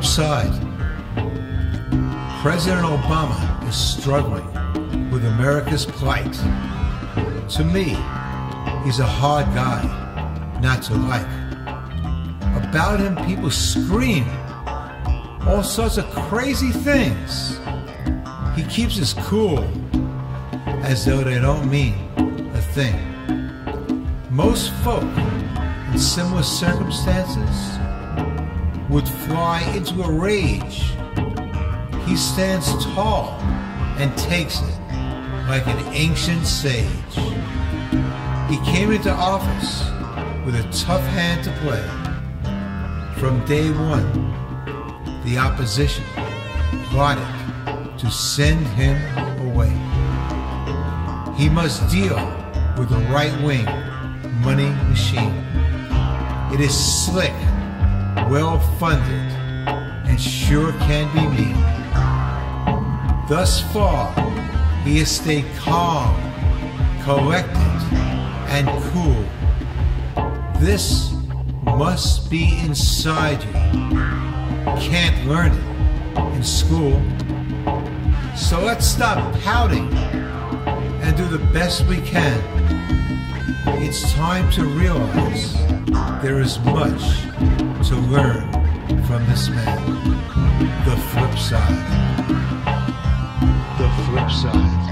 side. President Obama is struggling with America's plight. To me, he's a hard guy not to like. About him, people scream all sorts of crazy things. He keeps us cool, as though they don't mean a thing. Most folk in similar circumstances would fly into a rage. He stands tall and takes it like an ancient sage. He came into office with a tough hand to play. From day one, the opposition plotted to send him away. He must deal with the right-wing money machine. It is slick, well-funded, and sure can be mean. Thus far, he has stayed calm, collected, and cool. This must be inside you. Can't learn it in school. So let's stop pouting and do the best we can. It's time to realize there is much to learn from this man. The flip side. The flip side.